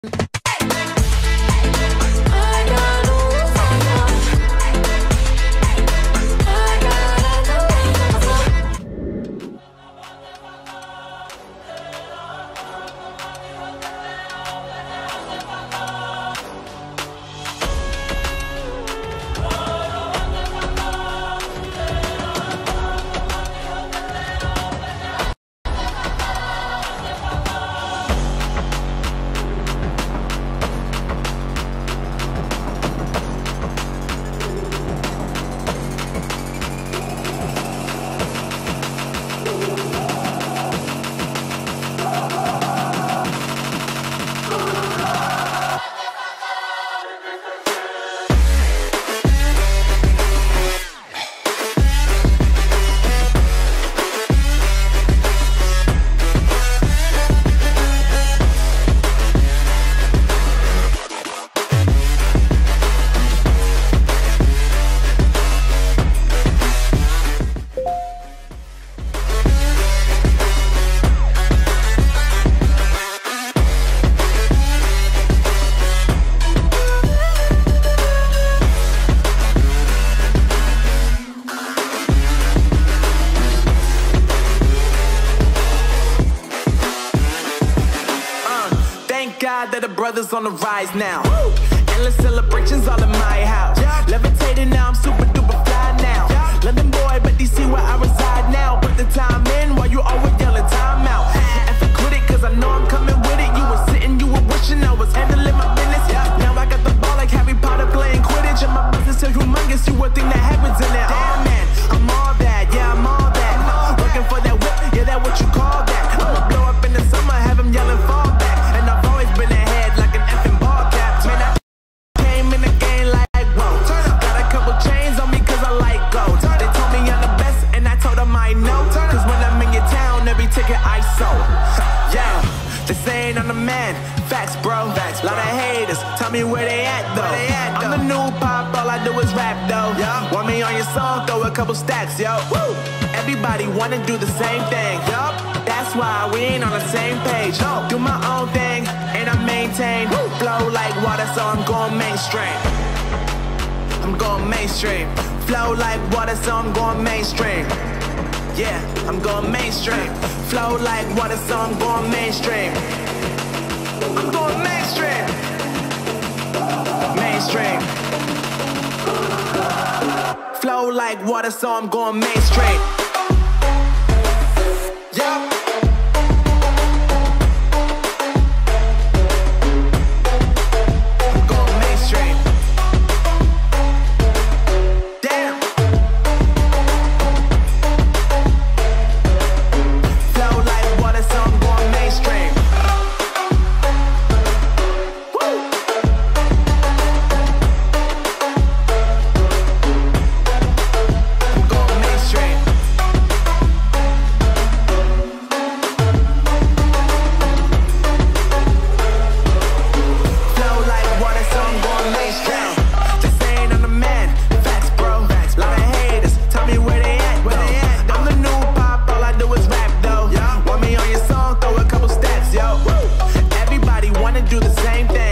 That the brothers on the rise now. Woo! Endless celebrations all in my house. Yeah. Levitating now, I'm super duper fly now. Yeah. London boy, but DC where I reside now. Put the time in while you always yelling time out. And for quit it, cause I know I'm coming with it. You were sitting, you were wishing I was handling my business. Yeah. Now I got the ball like Harry Potter playing Quidditch. And my business so humongous, you would think that happens in there. Damn man, I'm all that, yeah, I'm all that. Working for that whip, yeah, that what you call that. I'ma blow up in the summer, have them yelling fall back. And I've always been ahead like an effing ball cap. Man, I came in the game like, whoa. Got a couple chains on me cause I like gold. They told me I'm the best and I told them I know. Cause when I'm in your town, every ticket I sold. Yeah, they saying I'm the man. Facts, bro. Facts, lot of haters. Tell me where they at though. I'm the new pop, all I do is rap though. Want me on your song, throw a couple stacks, yo. Woo! Everybody wanna do the same thing, yup. That's why we ain't on the same page. No, do my own thing, and I maintain. Woo! Flow like water, so I'm going mainstream. I'm going mainstream. Flow like water, so I'm going mainstream. Yeah, I'm going mainstream. Flow like water, so I'm going mainstream. I'm going mainstream. Mainstream. Flow like water, so I'm going mainstream. Yeah. I'm going mainstream. Damn. Flow like water, so I'm going mainstream. Woo. I'm going mainstream. Flow like water, so I'm going mainstream. Just saying I'm the man. Facts, bro. Lot of haters. Tell me where they at, though. I'm the new pop, all I do is rap, though. Want me on your song, throw a couple stacks, yo. Everybody wanna do the same thing.